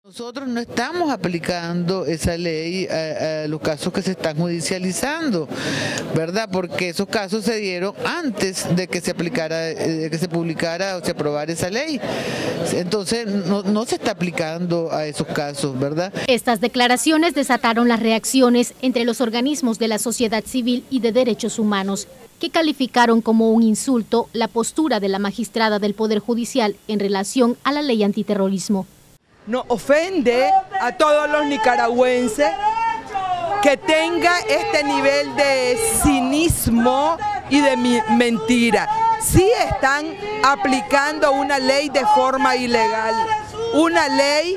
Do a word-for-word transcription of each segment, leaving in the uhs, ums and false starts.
Nosotros no estamos aplicando esa ley a, a los casos que se están judicializando, ¿verdad? Porque esos casos se dieron antes de que se aplicara, de que se publicara o se aprobara esa ley. Entonces no, no se está aplicando a esos casos, ¿verdad? Estas declaraciones desataron las reacciones entre los organismos de la sociedad civil y de derechos humanos, que calificaron como un insulto la postura de la magistrada del Poder Judicial en relación a la ley antiterrorismo. Nos ofende a todos los nicaragüenses que tenga este nivel de cinismo y de mentira. Sí están aplicando una ley de forma ilegal, una ley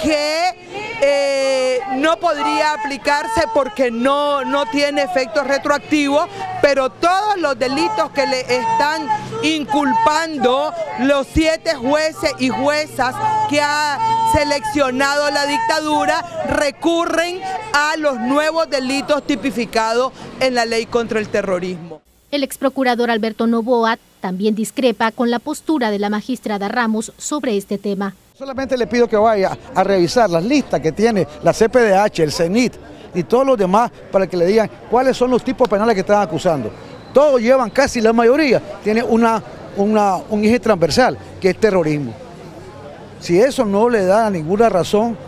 que eh, no podría aplicarse porque no, no tiene efectos retroactivos, pero todos los delitos que le están inculpando los siete jueces y juezas que ha seleccionado la dictadura recurren a los nuevos delitos tipificados en la ley contra el terrorismo. El exprocurador Alberto Noboa también discrepa con la postura de la magistrada Ramos sobre este tema. Solamente le pido que vaya a revisar las listas que tiene la C P D H, el CENIT y todos los demás para que le digan cuáles son los tipos penales que están acusando. Todos llevan, casi la mayoría, tiene una, una, un eje transversal, que es terrorismo. Si eso no le da ninguna razón,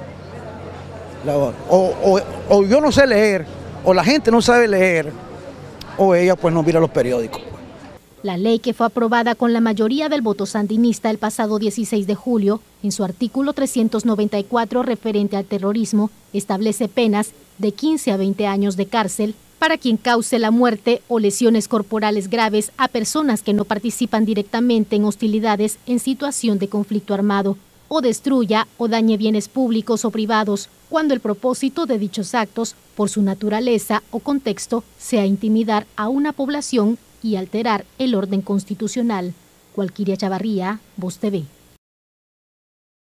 la, o, o, o yo no sé leer, o la gente no sabe leer, o ella pues no mira los periódicos. La ley, que fue aprobada con la mayoría del voto sandinista el pasado dieciséis de julio, en su artículo trescientos noventa y cuatro referente al terrorismo, establece penas de quince a veinte años de cárcel para quien cause la muerte o lesiones corporales graves a personas que no participan directamente en hostilidades en situación de conflicto armado, o destruya o dañe bienes públicos o privados, cuando el propósito de dichos actos, por su naturaleza o contexto, sea intimidar a una población y alterar el orden constitucional. Walkiria Chavarría, Voz T V.